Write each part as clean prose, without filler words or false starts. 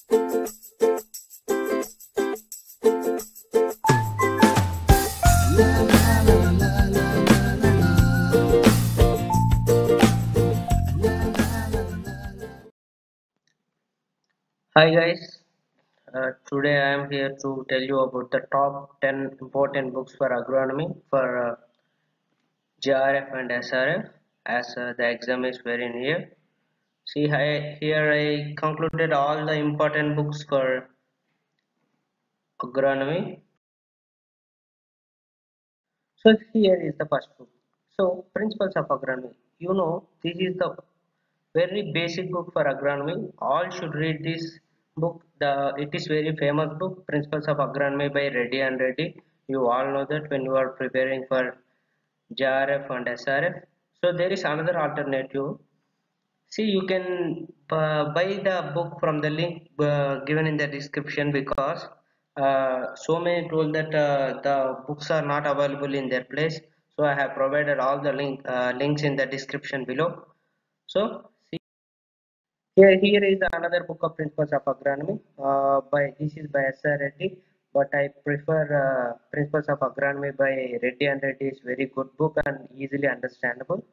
Hi guys, today I am here to tell you about the top 10 important books for agronomy for JRF and SRF as the exam is very near. See, here I concluded all the important books for agronomy. So here is the first book. So Principles of Agronomy. You know, this is the very basic book for agronomy. All should read this book. It is very famous book, Principles of Agronomy by Reddy and Reddy. You all know that when you are preparing for JRF and SRF. So there is another alternative. See, you can buy the book from the link given in the description because so many told that the books are not available in their place. So I have provided all the links in the description below. So see, here is another book of Principles of Agronomy. By this is by S.R. Reddy, but I prefer Principles of Agronomy by Reddy and Reddy. Is very good book and easily understandable.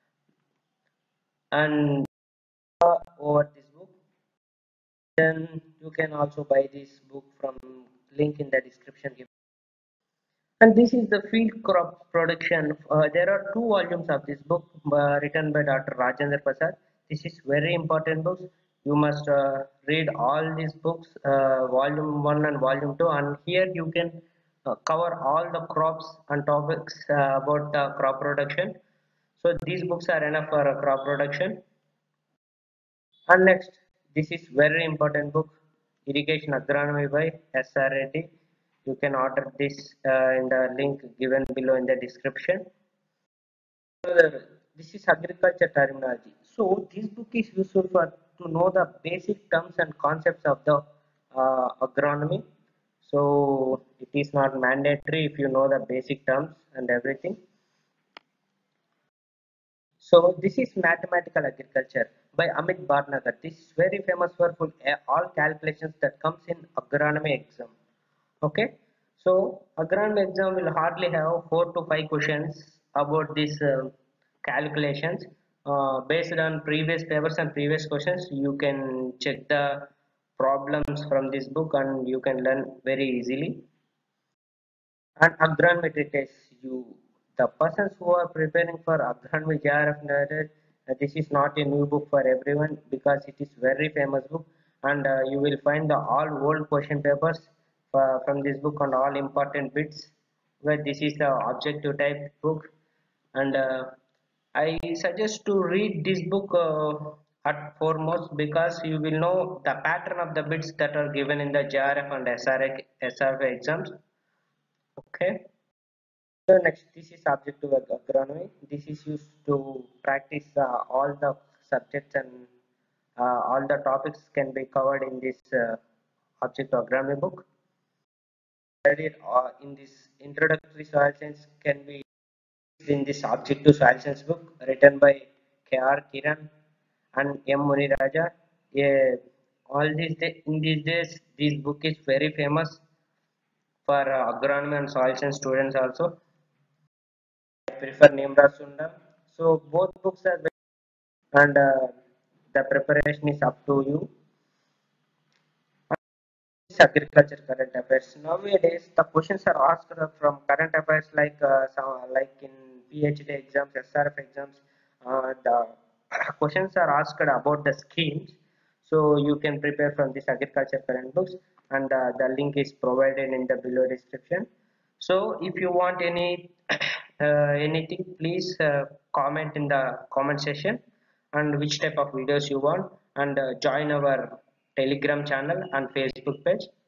And over this book. Then you can also buy this book from link in the description given. And this is the field crop production. There are two volumes of this book written by Dr. Rajendra Prasad. This is very important books. You must read all these books, volume 1 and volume 2, and here you can cover all the crops and topics about the crop production. So these books are enough for crop production. And next, this is very important book, Irrigation Agronomy by S.R. Reddy. You can order this in the link given below in the description. This is agriculture terminology. So this book is useful for to know the basic terms and concepts of the agronomy. So it is not mandatory if you know the basic terms and everything. So this is mathematical agriculture by Amit Bhatnagar. This is very famous for all calculations that comes in agronomy exam. Okay, so agronomy exam will hardly have 4 to 5 questions about these calculations. Based on previous papers and previous questions, you can check the problems from this book and you can learn very easily. And agronometry tests you, the persons who are preparing for agronomy JRF narrated, this is not a new book for everyone because it is very famous book and you will find the all old question papers from this book and all important bits where this is the objective type book and I suggest to read this book at foremost because you will know the pattern of the bits that are given in the JRF and SRF exams. Okay. So next, this is objective agronomy. This is used to practice all the subjects and all the topics can be covered in this objective agronomy book. Studied in this introductory soil science can be used in this objective soil science book written by K.R. Kiran and M. Muniraja. Yeah, in these days, this book is very famous for agronomy and soil science students also. I prefer Nimra Sundam. So both books are very and the preparation is up to you. It's agriculture current affairs. Nowadays, the questions are asked from current affairs like in PhD exams, SRF exams. The questions are asked about the schemes. So you can prepare from this agriculture current books and the link is provided in the below description. So if you want anything, please comment in the comment section and which type of videos you want and join our Telegram channel and Facebook page.